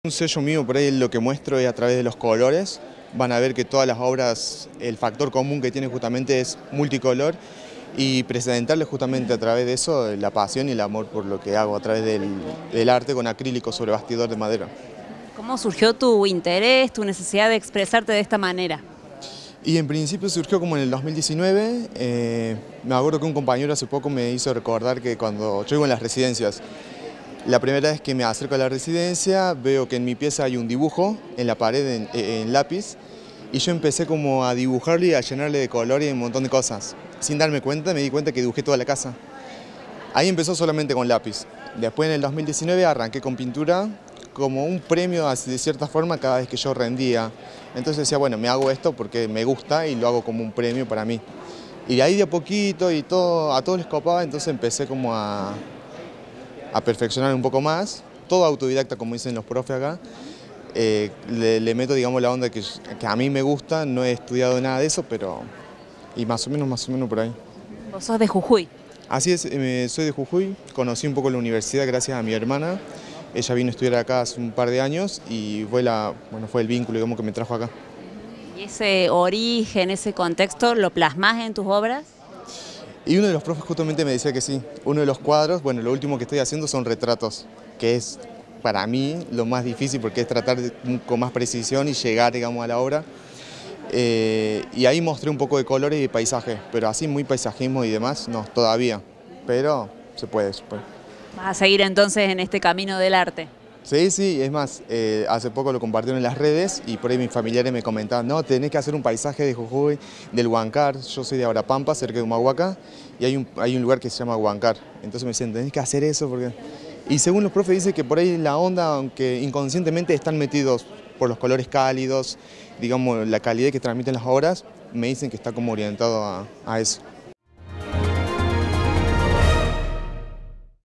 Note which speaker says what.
Speaker 1: Un sello mío por ahí lo que muestro es a través de los colores. Van a ver que todas las obras, el factor común que tienen justamente es multicolor y presentarles justamente a través de eso la pasión y el amor por lo que hago a través del arte con acrílico sobre bastidor de madera.
Speaker 2: ¿Cómo surgió tu interés, tu necesidad de expresarte de esta manera?
Speaker 1: Y en principio surgió como en el 2019, me acuerdo que un compañero hace poco me hizo recordar que cuando yo vivo en las residencias, la primera vez que me acerco a la residencia veo que en mi pieza hay un dibujo en la pared en lápiz y yo empecé como a dibujarlo y a llenarle de color y un montón de cosas. Sin darme cuenta me di cuenta que dibujé toda la casa. Ahí empezó solamente con lápiz. Después en el 2019 arranqué con pintura como un premio de cierta forma cada vez que yo rendía. Entonces decía, bueno, me hago esto porque me gusta y lo hago como un premio para mí. Y de ahí de a poquito y todo, a todos les copaba, entonces empecé como a perfeccionar un poco más, todo autodidacta como dicen los profes acá. Le meto digamos la onda que a mí me gusta, no he estudiado nada de eso, pero y más o menos por ahí.
Speaker 2: Vos sos de Jujuy.
Speaker 1: Así es, soy de Jujuy, conocí un poco la universidad gracias a mi hermana, ella vino a estudiar acá hace un par de años y fue el vínculo digamos, que me trajo acá.
Speaker 2: ¿Y ese origen, ese contexto, lo plasmás en tus obras?
Speaker 1: Y uno de los profes justamente me decía que sí, uno de los cuadros, bueno, lo último que estoy haciendo son retratos, que es para mí lo más difícil porque es tratar con más precisión y llegar, digamos, a la obra. Y ahí mostré un poco de colores y de paisaje, pero así muy paisajismo y demás, no, todavía, pero se puede, se puede.
Speaker 2: ¿Vas a seguir entonces en este camino del arte?
Speaker 1: Sí, sí, es más, hace poco lo compartieron en las redes y por ahí mis familiares me comentaban, no, tenés que hacer un paisaje de Jujuy, del Huancar, yo soy de Abrapampa, cerca de Humahuaca, y hay un lugar que se llama Huancar, entonces me decían, tenés que hacer eso porque... Y según los profes dicen que por ahí la onda, aunque inconscientemente están metidos por los colores cálidos, digamos, la calidad que transmiten las obras, me dicen que está como orientado a eso.